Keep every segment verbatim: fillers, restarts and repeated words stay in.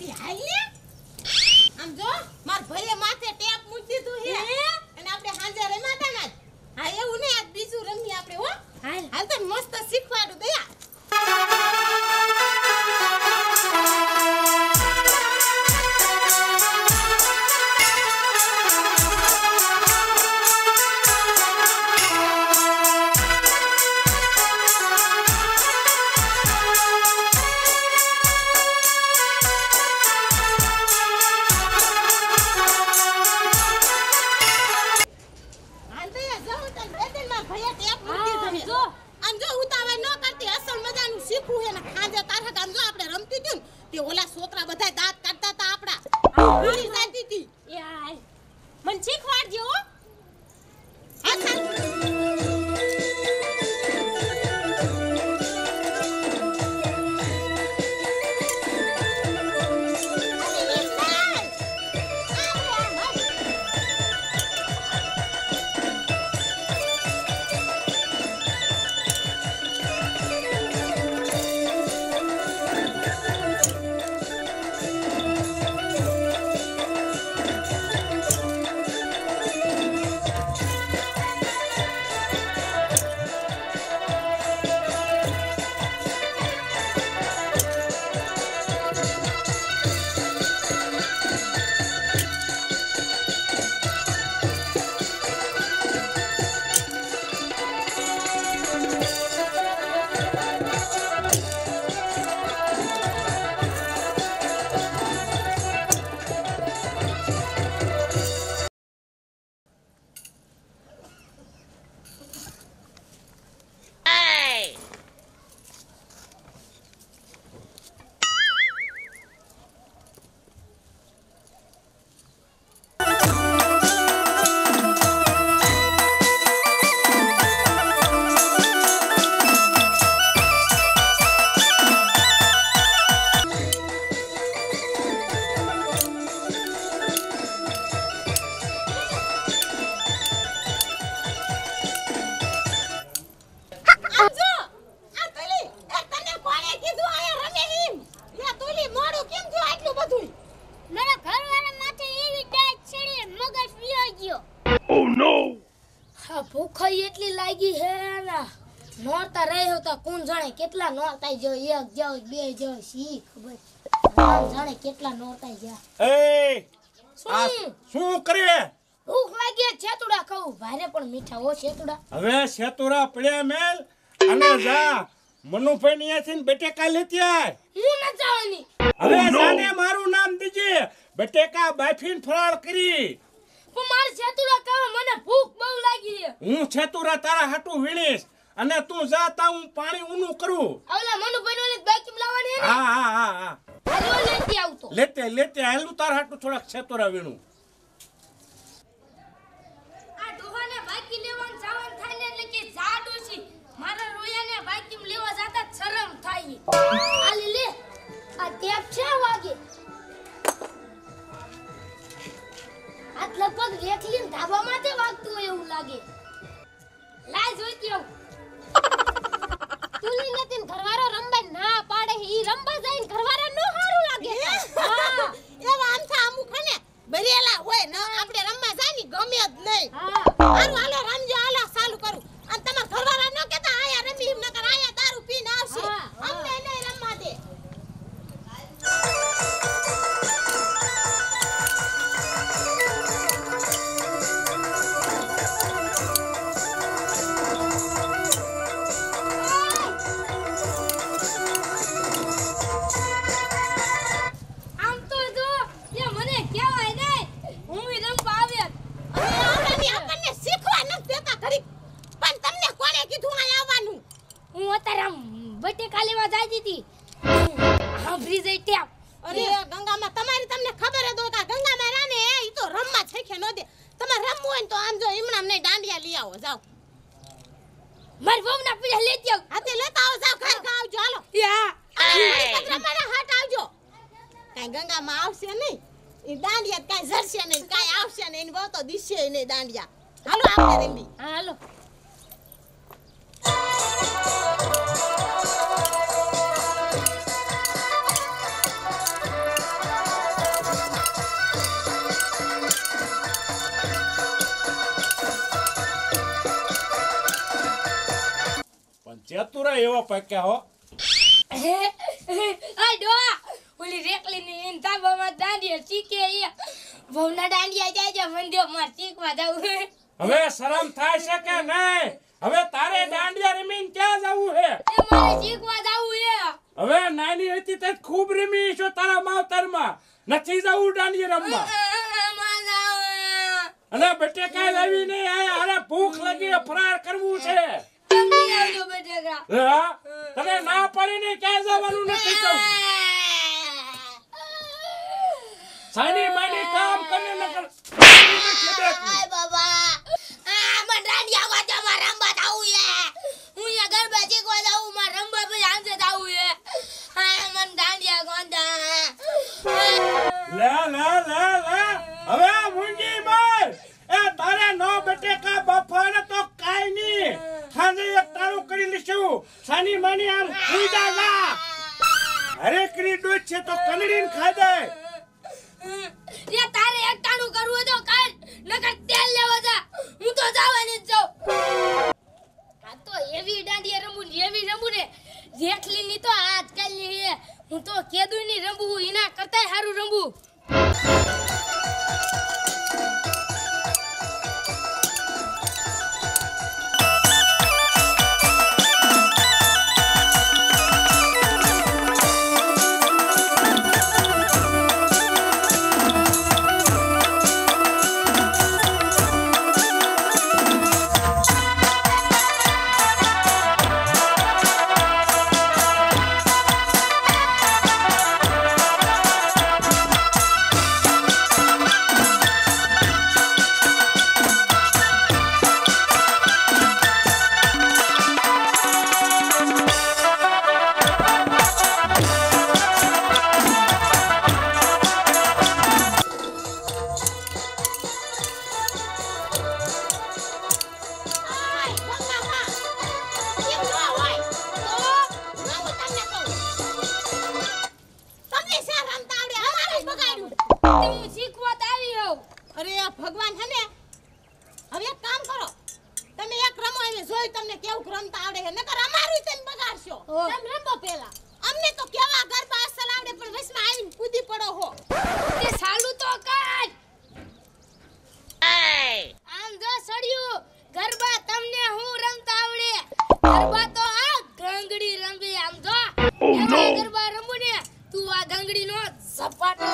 ઈ હાલ ને આમ જો માર ભઈએ માથે ટેપ મૂકી દીધું હે અને આપણે હાંજે રમાતા ના હા એવું ને આજ બીજું રમી આપણે હો હાલ હાલ તો મસ્ત શીખવાડું દયા કેટલા નોરતાઈ જો એક જો બે જો સી ખબર રામ જાણે કેટલા નોરતાઈ જા એ આ શું કરે ભૂખ લાગી છેતુડા ખાવું ભારે પણ મીઠા હો છેતુડા હવે છેતુડા પડ્યા મેલ અને જા મનુભાઈ ની આથી બટેકા લેતી આય હું ન જાવાની હવે જાને મારું નામ દીજે બટેકા બાફીન ફરાળ કરી પણ માર છેતુડા ખાવા મને ભૂખ બહુ લાગી હું છેતુડા તારા હાટુ વીણીશ અને તું જા તા હું પાણી ઊનું કરું ઓલા મનુભાઈ નો બાઈક લાવવાની હે હા હા હા હા હાલો લેતી આવતો લેતે લેતે હાલું તાર હાટુ થોડાક છેતુરા વીણું આ ડોહાને બાઈક લેવાનું જવાનું થાય ને એટલે કે જાડો છે મારા રોયાને બાઈક લેવા જાતા શરમ થાય આ લે લે આ ટેપ છે વાગે આ લગભગ રેખલીન ધાબા માથે વાગતું હોય એવું લાગે લાય જોઈ કેવું તુલી નતીન ઘરવાળો રંબાઈ ના પાડે ઈ રંબા જઈને ઘરવાળા નો હારું લાગે હા એવા આમ થા અમુક ને બરેલા હોય ન આપણે રંબા જાની ગમે જ નહીં હા હારું હાલો રમજો હાલો ચાલુ કરું અને તમાર ઘરવાળા ન કેતા આયા રમી એમ નકર આયા દારૂ પીને આવશે અમને નહીં રમવા દે બટેકા લેવા જાય દીધી હા ફ્રીજ ટેપ અરે ગંગામાં તમારી તમને ખબર જ હોય કે ગંગામાં રાને ઈ તો રમવા છેખે ન દે તમારે રમવું હોય તો આમ જો ઈમણામ નહીં દાંડિયા લઈ આવો જાવ માર વહુના પીડા લેતી આવ હાતે લેતા આવો જાવ ઘર કા આવજો હાલો યા રમવાના હાટ આવજો કાઈ ગંગામાં આવશે નહીં ઈ દાંડિયા કાઈ જરશે નહીં કાઈ આવશે નહીં એની વહુ તો દિશે નહીં દાંડિયા હાલો આપણે રમી હા હાલો એવો પક્યા હો. આ ડોહા ઓલી રેકલીની ઈન તાબામાં દાંડિયા શીખે એ ભવના દાંડિયા જાય છે મંડ્યો માર શીખવા જાવું હવે શરમ થાય છે કે નહીં? હવે તારે દાંડિયા રમીને ક્યાં જવું હે? એ મારે શીખવા જાવું છે. હવે નાની હતી તે ખૂબ રમી છો તારા માવતરમાં. નથી જવું દાંડિયા રમવા. અને બટેકા લાવી નહીં આયા. અરે ભૂખ લાગી ફરાર કરવું છે. હા તને ના પડીને ક્યાં જવાનું નથી કહું. સાની માની કામ કરને ન કર. આય બાબા આ મન રાડિયા વાજા માં રંબા જાવું છે. હું યા ગરબા શીખવા જાવું માં રંબા પછી આંજે જાવું છે. આ મન દાંડિયા ગોંડા લે લે લે લે હવે મુંજી માર. એ તારે નો બટેકા બફાને તો કાઈ ની. ખાને એક તારું કરી લીશું. સાની માની આમ ખુઈડા જા. અરે કરી ડોચ છે તો કનડીન ખાઈ દે. રે તારે એક ટાણું કરવું તો કર નકર તેલ લેવા જા. હું તો જવાની જ જાઉં. આ તો એવી દાંડિયા રમું ને એવી રમું ને જેઠલી ની તો આજકાલ ની હે. હું તો કેદું ની રમું એના કરતાય સારું રમું. ભગવાન છે ને હવે એક કામ કરો તમે એક રમો એને જોઈ તમને કેવું રમતા આવડે છે નકર અમારું તમે બગાડશો. તમે રમો પેલા. અમને તો કેવા ગરબા અસલ આવડે પણ વસમાં આવીને કૂદી પડો હો. તે સાલુ તો કર. આમ જો સડ્યું ગરબા તમને હું રમતા આવડે. ગરબા તો આ ગંગડી રમે આમ જો. એવા ગરબા રમું ને તું આ ગંગડી નો સપાટો.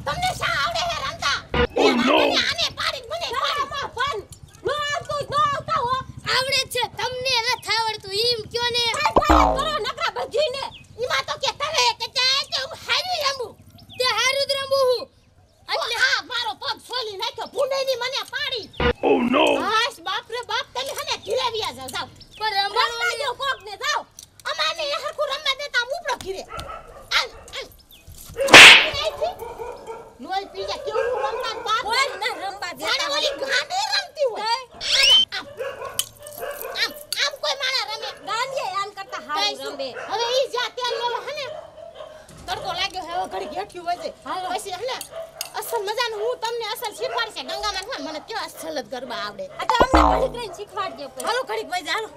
તમને શા આવડે હે રમતા? ઓ નો આને પાડી મને પાડમાં ફન નો આવતો નો આવતા હો આવડે છે તમને નથી આવડતું ઈમ કયો ને કરો નકરા ભજીને ઈમાં તો કે તને કે જાય કે હું હારી રમું તે હારું જ રમું હું એટલે હા મારો પગ છોલી નાખ્યો ભૂંડેની મને પાડી ઓ નો હાશ બાપ રે બાપ તમે હને ઘીરેવિયા જાવ જાવ પણ રમવાનું રમવા દો કોક ને જાવ અમાને હરખું રમવા દેતા હું ઉપડો ઘીરે આલ આલ લોહી પી જા કેવું રમતા બાપ કોઈ ના રમવા દે જાણે ઓલી ગાંડી રમતી હોય આમ આમ આમ કોઈ માણા રમે ગાંડીએ આમ કરતા હારી રમે હવે ઈ જા તેલ લેવા હને તડકો લાગ્યો હવે ઘડી ઘેઠ્યું હોય છે પછી હને અસલ મજાનું હું તમને અસલ શીખવાડશે ગંગામાં હા મને કેવા અસલ જ ગરબા આવડે આ તો અમને ઘડીક રહીને શીખવાડજો હાલો ઘડીક વઈ જા હાલો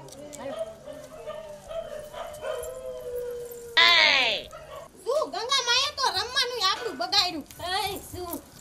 શું ગંગા માએ તો રમવાનું આપણું બગાડ્યું એ શું